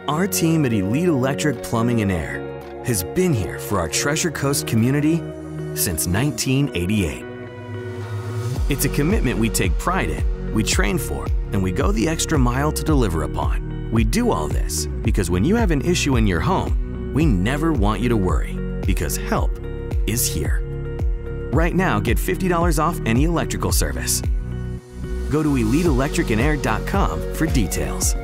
Our team at Elite Electric Plumbing and Air has been here for our Treasure Coast community since 1988. It's a commitment we take pride in, we train for, and we go the extra mile to deliver upon. We do all this because when you have an issue in your home, we never want you to worry, because help is here. Right now, get $50 off any electrical service. Go to EliteElectricandAir.com for details.